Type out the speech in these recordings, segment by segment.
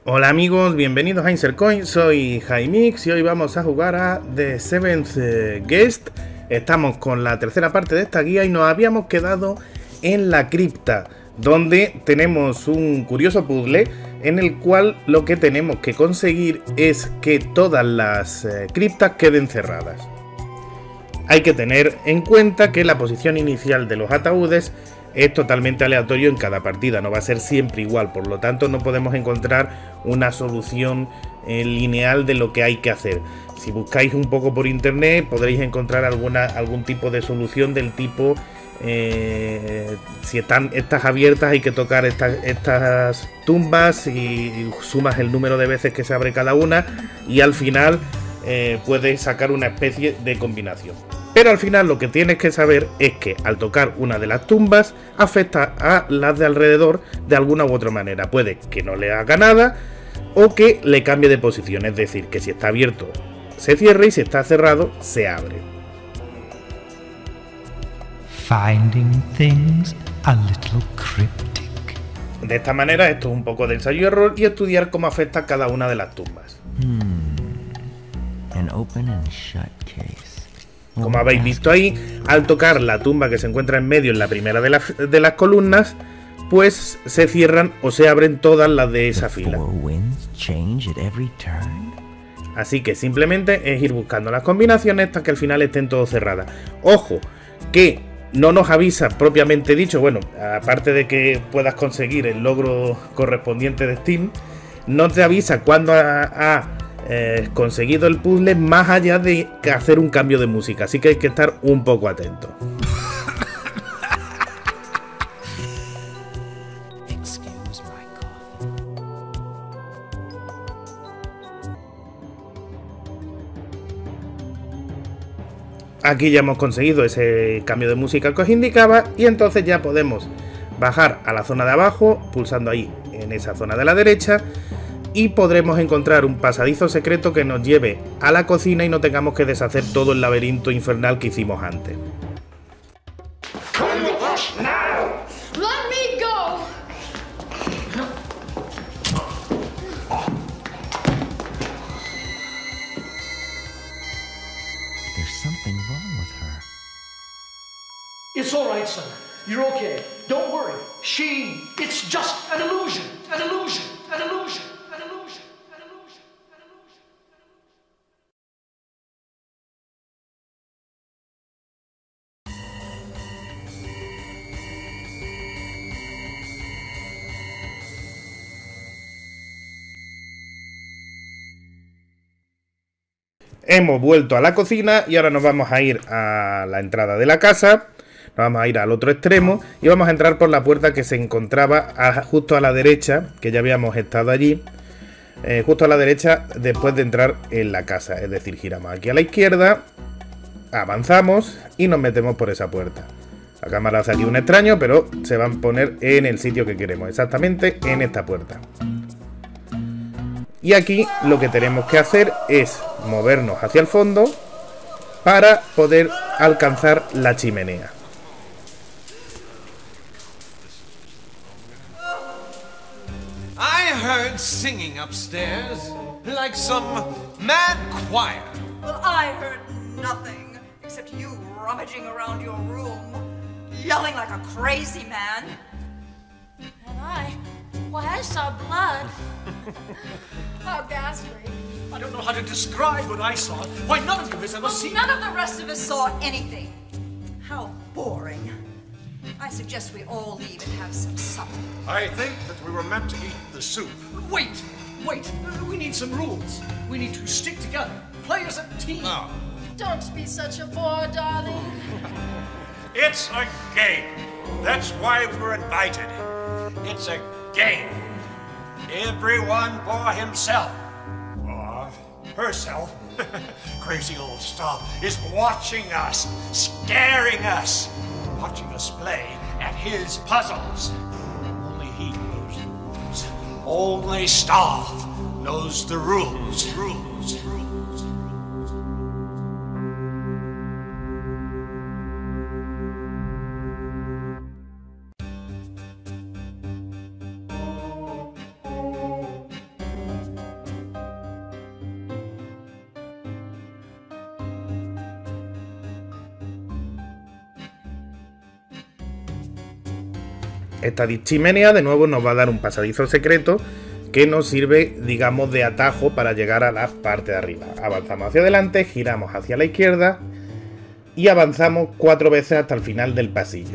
Hola amigos, bienvenidos a Insercoin, soy Jaimix y hoy vamos a jugar a The Seventh Guest. Estamos con la tercera parte de esta guía y nos habíamos quedado en la cripta, donde tenemos un curioso puzzle en el cual lo que tenemos que conseguir es que todas las criptas queden cerradas. Hay que tener en cuenta que la posición inicial de los ataúdes es totalmente aleatorio en cada partida, no va a ser siempre igual, por lo tanto no podemos encontrar una solución lineal de lo que hay que hacer. Si buscáis un poco por internet podréis encontrar algún tipo de solución del tipo si están estas abiertas hay que tocar estas tumbas y sumas el número de veces que se abre cada una y al final puedes sacar una especie de combinación. Pero al final lo que tienes que saber es que al tocar una de las tumbas afecta a las de alrededor de alguna u otra manera. Puede que no le haga nada o que le cambie de posición. Es decir, que si está abierto se cierre y si está cerrado se abre. Finding things a little cryptic. De esta manera esto es un poco de ensayo y error y estudiar cómo afecta cada una de las tumbas. An open and shut case. Como habéis visto ahí, al tocar la tumba que se encuentra en medio en la primera de las columnas, pues se cierran o se abren todas las de esa fila. Así que simplemente es ir buscando las combinaciones hasta que al final estén todas cerradas. Ojo, que no nos avisa propiamente dicho, bueno, aparte de que puedas conseguir el logro correspondiente de Steam, no te avisa cuando ha conseguido el puzzle más allá de hacer un cambio de música, así que hay que estar un poco atento. Aquí ya hemos conseguido ese cambio de música que os indicaba y entonces ya podemos bajar a la zona de abajo pulsando ahí en esa zona de la derecha y podremos encontrar un pasadizo secreto que nos lleve a la cocina y no tengamos que deshacer todo el laberinto infernal que hicimos antes. There's something wrong with her. It's all right, son. You're okay. Don't worry. It's just an illusion. An illusion. An illusion. An illusion. An illusion. An illusion. Hemos vuelto a la cocina y ahora nos vamos a ir a la entrada de la casa. Nos vamos a ir al otro extremo y vamos a entrar por la puerta que se encontraba justo a la derecha, que ya habíamos estado allí, justo a la derecha después de entrar en la casa. Es decir, giramos aquí a la izquierda, avanzamos y nos metemos por esa puerta. La cámara hace aquí un extraño, pero se van a poner en el sitio que queremos, exactamente en esta puerta. Y aquí lo que tenemos que hacer es movernos hacia el fondo para poder alcanzar la chimenea. I heard singing upstairs, like some mad choir. Well, I heard nothing except you rummaging around your room, yelling like a crazy man. And I saw blood. How ghastly. I don't know how to describe what I saw. Why, none of you has ever seen... None of the rest of us saw anything. How boring. I suggest we all leave and have some supper. I think that we were meant to eat the soup. Wait. We need some rules. We need to stick together. Play as a team. Oh. Don't be such a bore, darling. It's a game. That's why we were invited. It's a game. Everyone for himself. Or herself. Crazy old stuff is watching us, scaring us, watching us play at his puzzles. Only he knows the rules. Only Staff knows the rules. Esta chimenea de nuevo nos va a dar un pasadizo secreto que nos sirve, digamos, de atajo para llegar a la parte de arriba. Avanzamos hacia adelante, giramos hacia la izquierda y avanzamos 4 veces hasta el final del pasillo.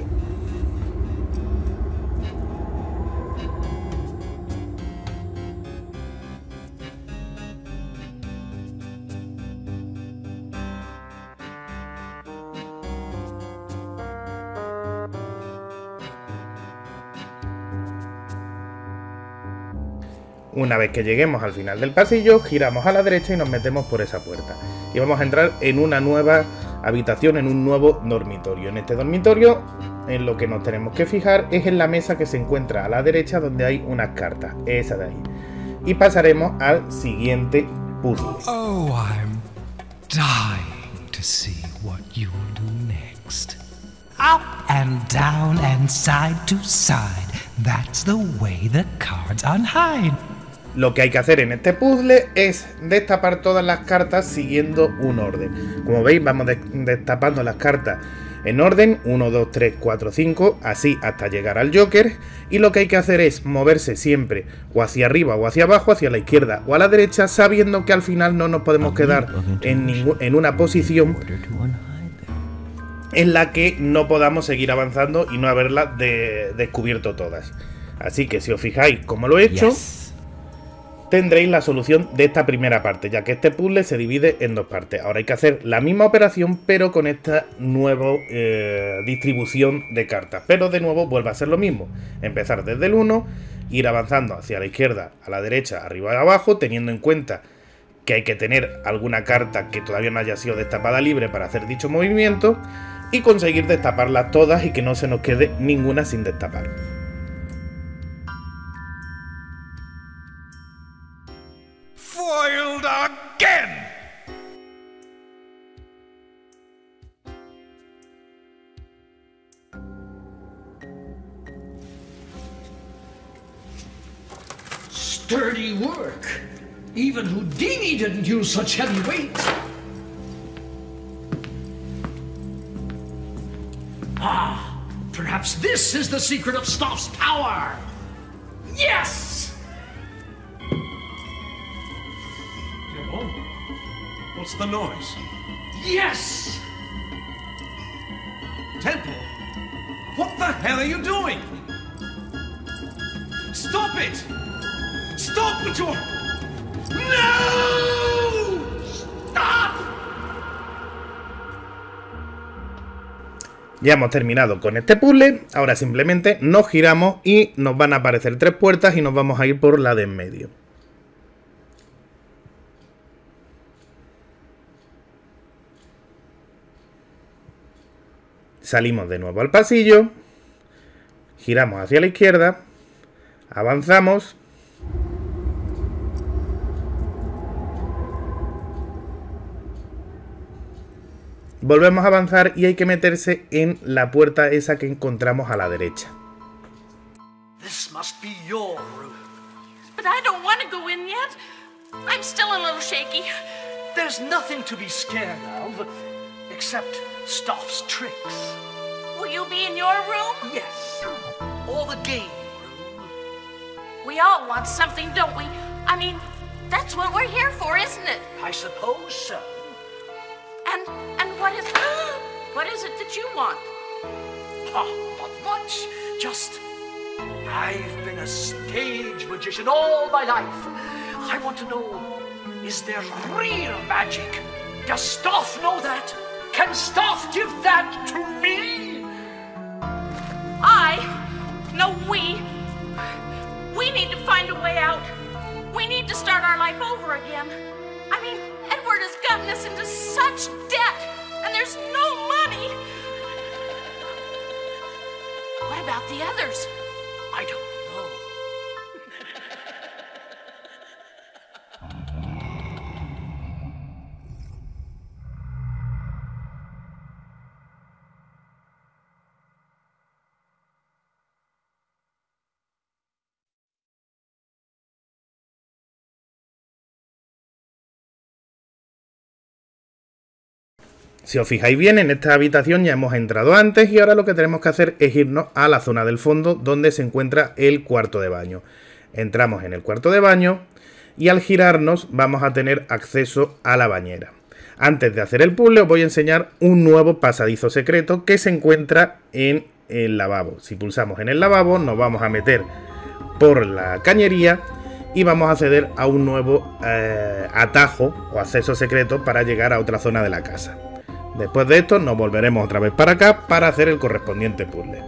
Una vez que lleguemos al final del pasillo, giramos a la derecha y nos metemos por esa puerta. Y vamos a entrar en una nueva habitación, en un nuevo dormitorio. En este dormitorio, en lo que nos tenemos que fijar es en la mesa que se encuentra a la derecha, donde hay unas cartas. Esa de ahí. Y pasaremos al siguiente puzzle. Oh, I'm dying to see what you'll do next. Up and down and side to side. That's the way the cards unhide. Lo que hay que hacer en este puzzle es destapar todas las cartas siguiendo un orden. Como veis, vamos destapando las cartas en orden 1, 2, 3, 4, 5, así hasta llegar al Joker. Y lo que hay que hacer es moverse siempre o hacia arriba o hacia abajo, hacia la izquierda o a la derecha, sabiendo que al final no nos podemos quedar en una posición en la que no podamos seguir avanzando y no haberlas descubierto todas. Así que si os fijáis como lo he hecho, tendréis la solución de esta primera parte, ya que este puzzle se divide en 2 partes. Ahora hay que hacer la misma operación, pero con esta nueva distribución de cartas. Pero de nuevo vuelve a ser lo mismo. Empezar desde el 1, ir avanzando hacia la izquierda, a la derecha, arriba y abajo, teniendo en cuenta que hay que tener alguna carta que todavía no haya sido destapada libre para hacer dicho movimiento, y conseguir destaparlas todas y que no se nos quede ninguna sin destapar. Foiled again! Sturdy work. Even Houdini didn't use such heavy weight. Ah, perhaps this is the secret of Stoff's power. Yes! What's the noise? Yes! Temple? What the hell are you doing? Stop it! Stop with your... No! Stop! Ya hemos terminado con este puzzle. Ahora simplemente nos giramos y nos van a aparecer 3 puertas y nos vamos a ir por la de en medio. Salimos de nuevo al pasillo, giramos hacia la izquierda, avanzamos, volvemos a avanzar y hay que meterse en la puerta esa que encontramos a la derecha. This must be your room. But I don't want to go in yet. I'm still a little shaky. There's nothing to be scared of, except Stoff's tricks. Will you be in your room? Yes, or the game room. We all want something, don't we? I mean, that's what we're here for, isn't it? I suppose so. And what is what is it that you want? Oh, not much. Just, I've been a stage magician all my life. I want to know, is there real magic? Does Stoff know that? Can Stoff give that to me? We need to find a way out. We need to start our life over again. I mean, Edward has gotten us into such debt, and there's no money. What about the others? I don't know. Si os fijáis bien, en esta habitación ya hemos entrado antes y ahora lo que tenemos que hacer es irnos a la zona del fondo donde se encuentra el cuarto de baño. Entramos en el cuarto de baño y al girarnos vamos a tener acceso a la bañera. Antes de hacer el puzzle os voy a enseñar un nuevo pasadizo secreto que se encuentra en el lavabo. Si pulsamos en el lavabo nos vamos a meter por la cañería y vamos a acceder a un nuevo atajo o acceso secreto para llegar a otra zona de la casa. Después de esto nos volveremos otra vez para acá para hacer el correspondiente puzzle.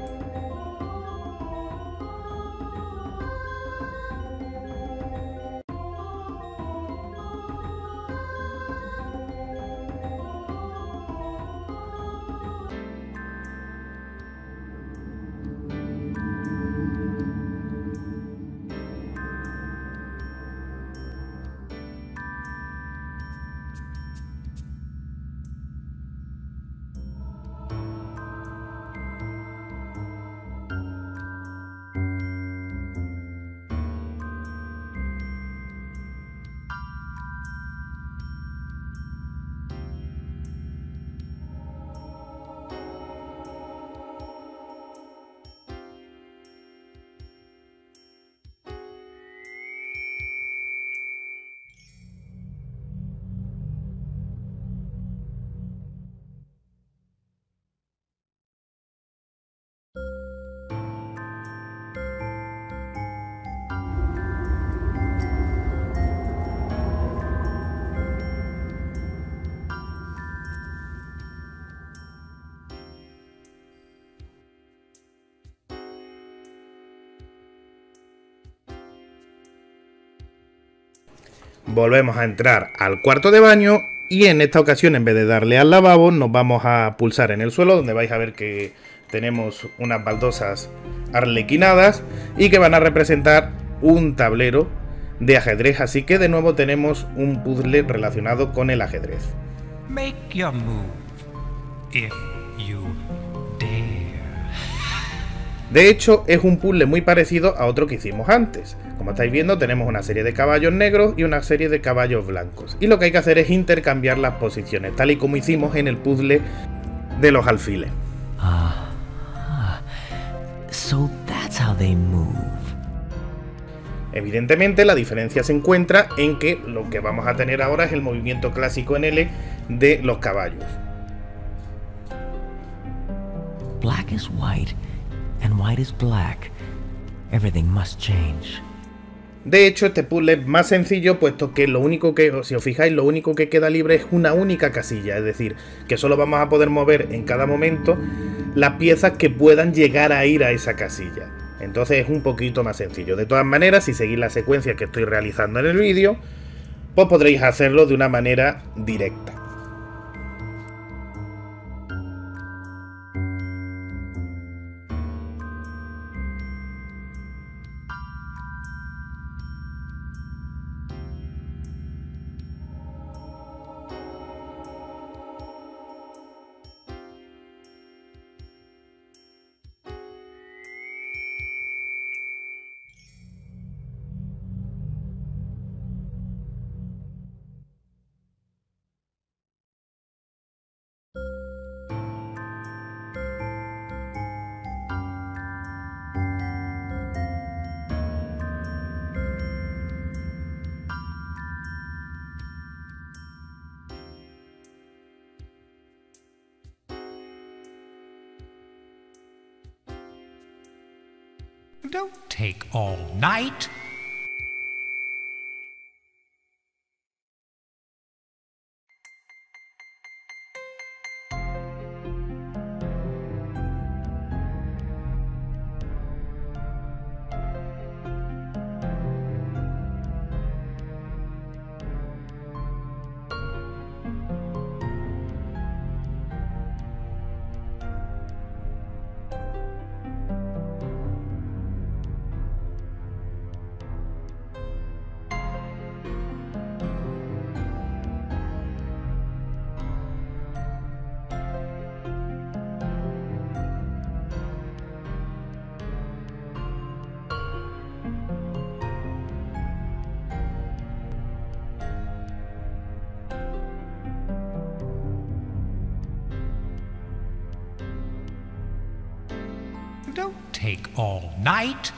Volvemos a entrar al cuarto de baño y en esta ocasión, en vez de darle al lavabo, nos vamos a pulsar en el suelo, donde vais a ver que tenemos unas baldosas arlequinadas y que van a representar un tablero de ajedrez, así que de nuevo tenemos un puzzle relacionado con el ajedrez. Make your move, if you dare. De hecho, es un puzzle muy parecido a otro que hicimos antes. Como estáis viendo, tenemos una serie de caballos negros y una serie de caballos blancos. Y lo que hay que hacer es intercambiar las posiciones, tal y como hicimos en el puzzle de los alfiles. So that's how they move. Evidentemente, la diferencia se encuentra en que lo que vamos a tener ahora es el movimiento clásico en L de los caballos. Black is white, and white is black. Everything must change. De hecho, este puzzle es más sencillo, puesto que lo único que, si os fijáis, lo único que queda libre es una única casilla. Es decir, que solo vamos a poder mover en cada momento las piezas que puedan llegar a ir a esa casilla. Entonces es un poquito más sencillo. De todas maneras, si seguís la secuencia que estoy realizando en el vídeo, pues podréis hacerlo de una manera directa. Don't take all night. take all night.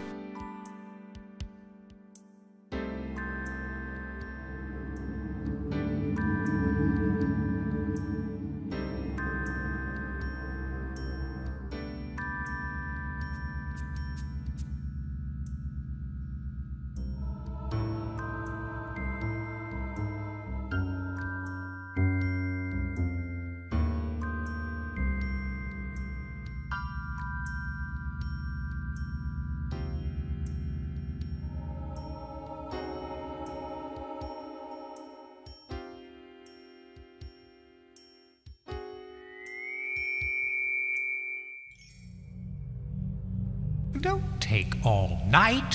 Don't take all night.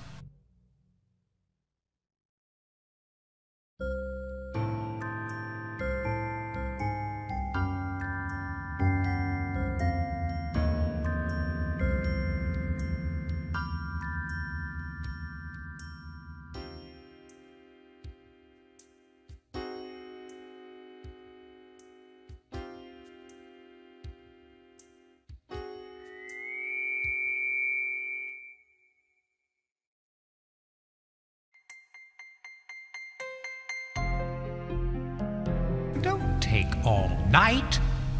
Don't take all night.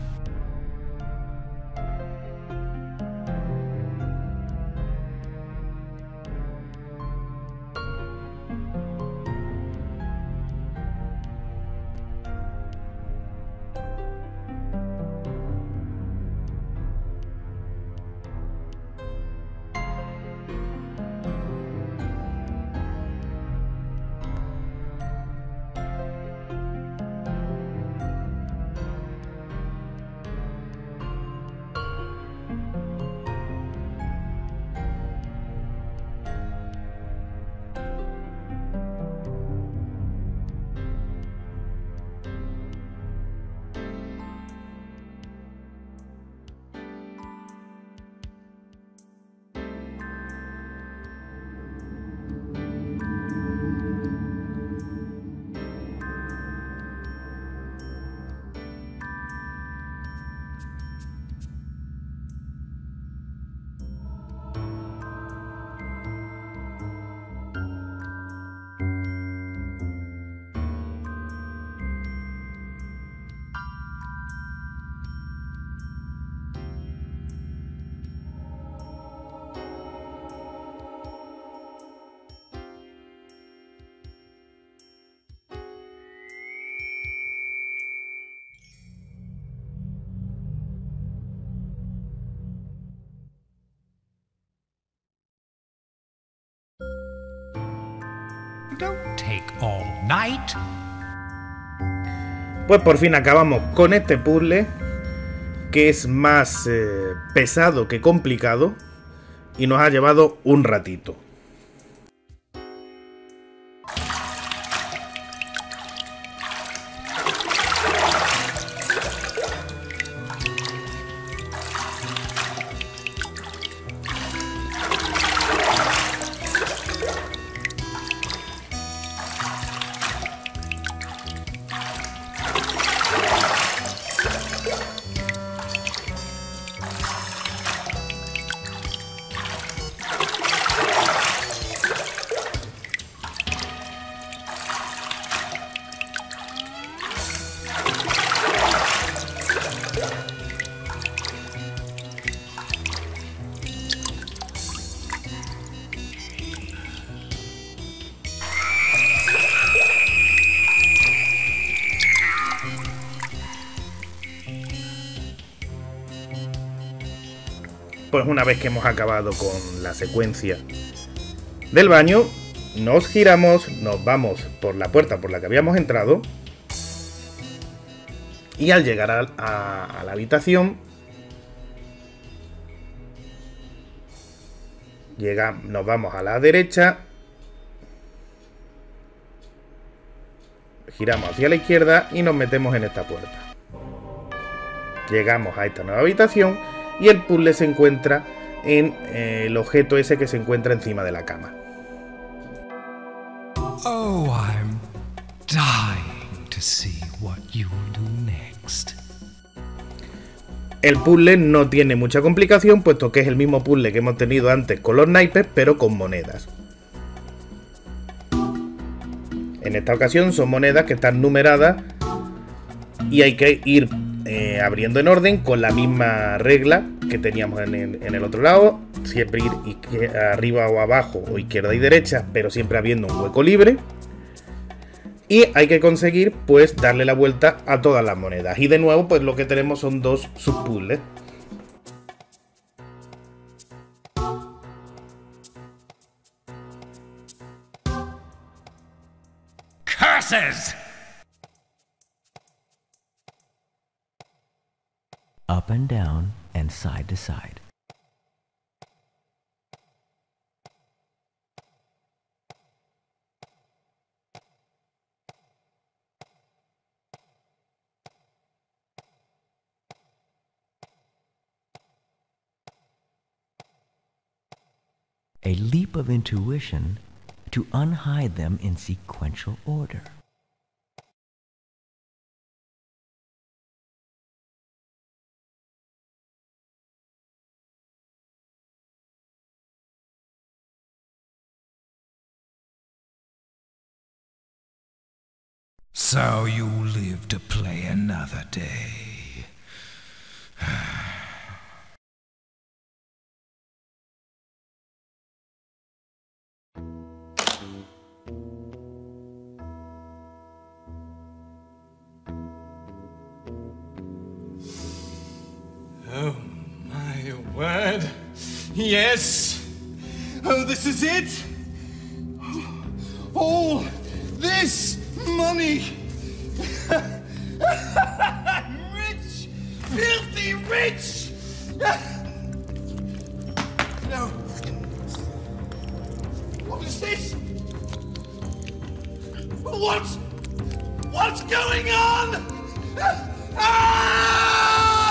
Don't take all night. Pues por fin acabamos con este puzzle, que es más pesado que complicado y nos ha llevado un ratito. Pues una vez que hemos acabado con la secuencia del baño, nos giramos, nos vamos por la puerta por la que habíamos entrado y al llegar a la habitación nos vamos a la derecha, giramos hacia la izquierda y nos metemos en esta puerta. Llegamos a esta nueva habitación y el puzzle se encuentra en el objeto ese que se encuentra encima de la cama. Oh, I'm dying to see what you'll do next. El puzzle no tiene mucha complicación, puesto que es el mismo puzzle que hemos tenido antes con los naipes, pero con monedas. En esta ocasión son monedas que están numeradas y hay que ir abriendo en orden con la misma regla que teníamos en el otro lado. Siempre ir arriba o abajo o izquierda y derecha, pero siempre habiendo un hueco libre. Y hay que conseguir pues darle la vuelta a todas las monedas. Y de nuevo pues lo que tenemos son dos subpuzzles. Curses! Up and down and side to side. A leap of intuition to unhide them in sequential order. So you live to play another day. Oh, my word. Yes. Oh, this is it. All this money. Rich. Filthy rich. No. What is this? What's going on? Ah!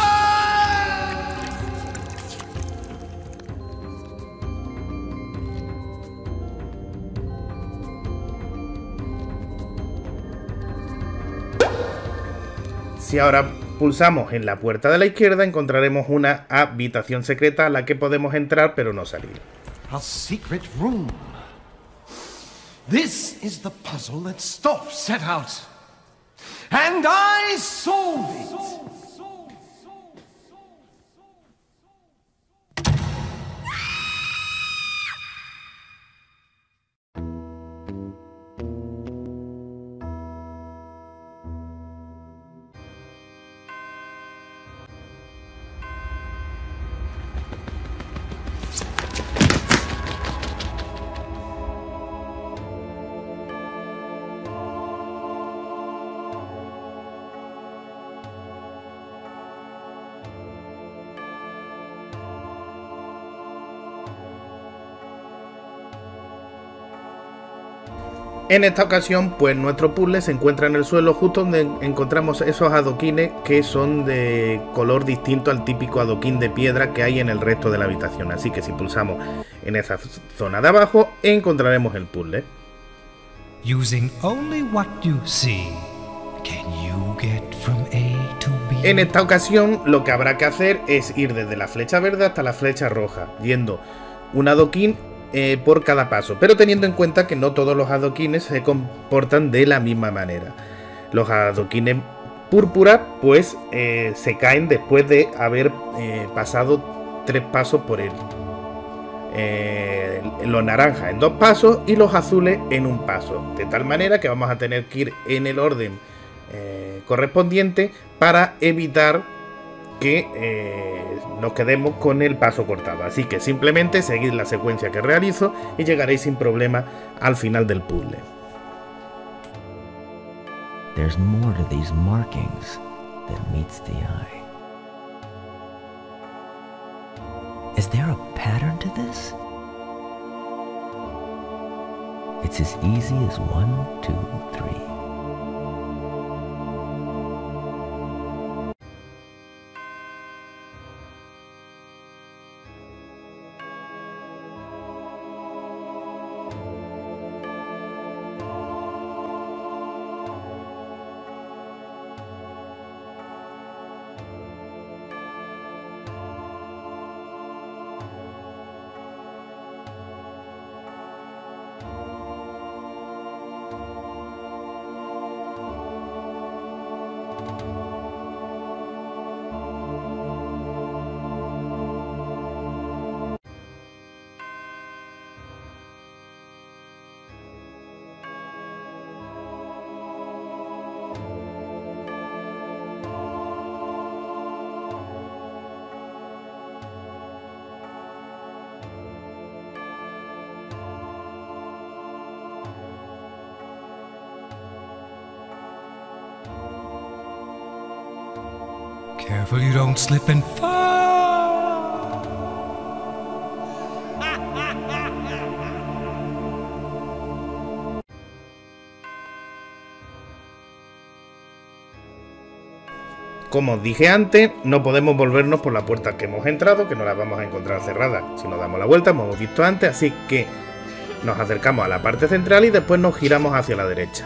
Si ahora pulsamos en la puerta de la izquierda, encontraremos una habitación secreta a la que podemos entrar pero no salir. A secret room. This is the puzzle that Stoff set out. And I solved it. En esta ocasión, pues nuestro puzzle se encuentra en el suelo, justo donde encontramos esos adoquines que son de color distinto al típico adoquín de piedra que hay en el resto de la habitación. Así que si pulsamos en esa zona de abajo, encontraremos el puzzle. Using only what you see, can you get from A to B? En esta ocasión, lo que habrá que hacer es ir desde la flecha verde hasta la flecha roja, yendo un adoquín por cada paso, pero teniendo en cuenta que no todos los adoquines se comportan de la misma manera. Los adoquines púrpura pues se caen después de haber pasado 3 pasos por él. Los naranjas en 2 pasos y los azules en 1 paso, de tal manera que vamos a tener que ir en el orden correspondiente para evitar que nos quedemos con el paso cortado. Así que simplemente seguid la secuencia que realizo y llegaréis sin problema al final del puzzle. There's more to these markings than meets the eye. Is there a pattern to this? It's as easy as 1, 2, 3. Careful you don't slip and fall. Como os dije antes, no podemos volvernos por la puerta que hemos entrado, que no la vamos a encontrar cerrada si nos damos la vuelta, como hemos visto antes, así que nos acercamos a la parte central y después nos giramos hacia la derecha.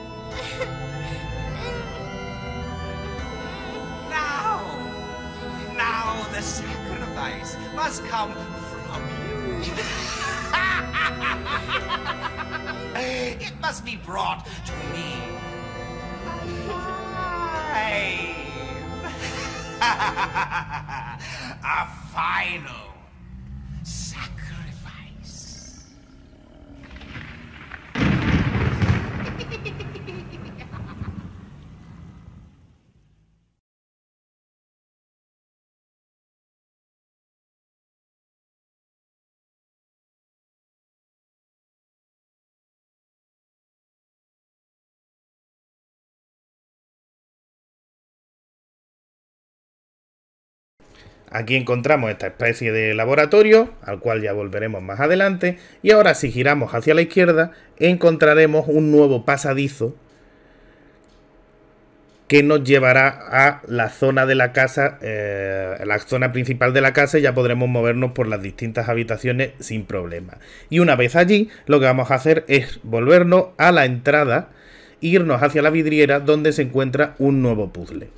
Now the sacrifice must come from you. It must be brought to me. A final sacrifice. Aquí encontramos esta especie de laboratorio, al cual ya volveremos más adelante, y ahora si giramos hacia la izquierda encontraremos un nuevo pasadizo que nos llevará a la zona de la casa, la zona principal de la casa, y ya podremos movernos por las distintas habitaciones sin problema. Y una vez allí, lo que vamos a hacer es volvernos a la entrada, irnos hacia la vidriera donde se encuentra un nuevo puzzle.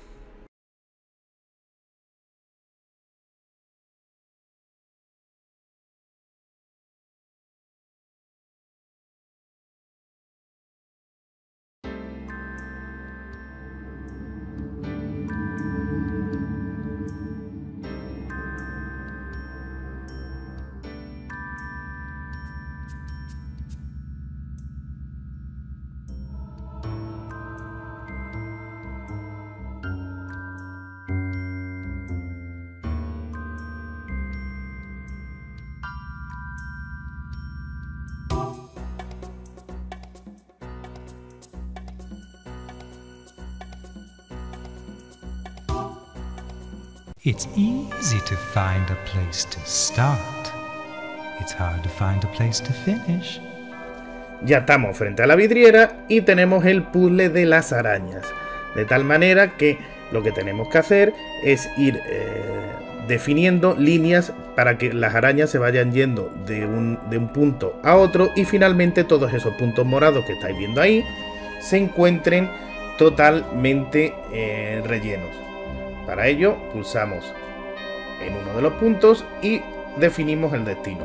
It's easy to find a place to start. It's hard to find a place to finish. Ya estamos frente a la vidriera y tenemos el puzzle de las arañas. De tal manera que lo que tenemos que hacer es ir definiendo líneas para que las arañas se vayan yendo de un punto a otro y finalmente todos esos puntos morados que estáis viendo ahí se encuentren totalmente rellenos. Para ello pulsamos en uno de los puntos y definimos el destino.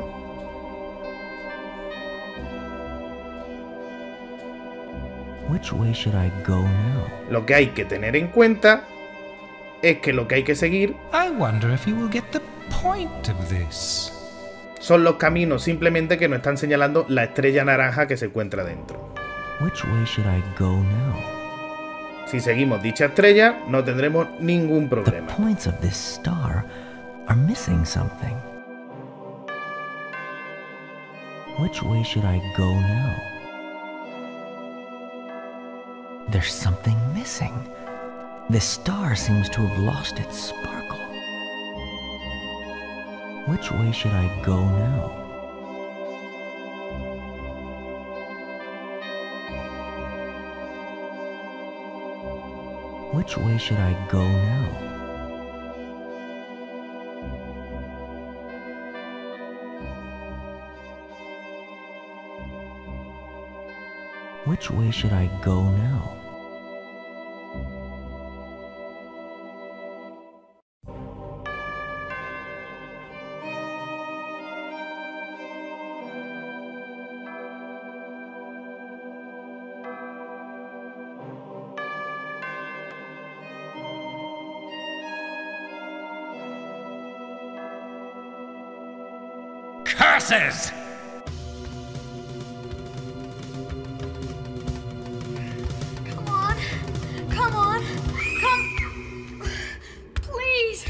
Which way should I go now? Lo que hay que tener en cuenta es que lo que hay que seguir I wonder if you will get the point of this. Son los caminos simplemente que nos están señalando la estrella naranja que se encuentra dentro. Which way should I go now? Si seguimos dicha estrella, no tendremos ningún The problema. points of this star are missing something. Which way should I go now? There's something missing. The star seems to have lost its sparkle. Which way should I go now? Which way should I go now? Which way should I go now? Curses! Come on. Come on. Come. Please.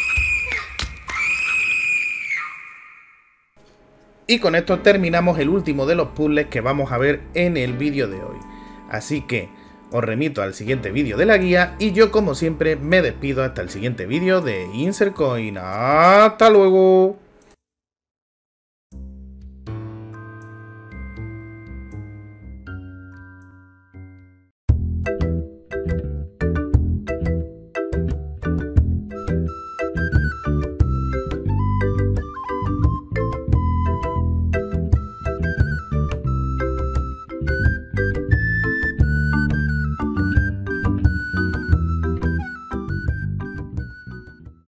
Y con esto terminamos el último de los puzzles que vamos a ver en el vídeo de hoy. Así que os remito al siguiente vídeo de la guía y yo, como siempre, me despido hasta el siguiente vídeo de Insert Coin. ¡Hasta luego!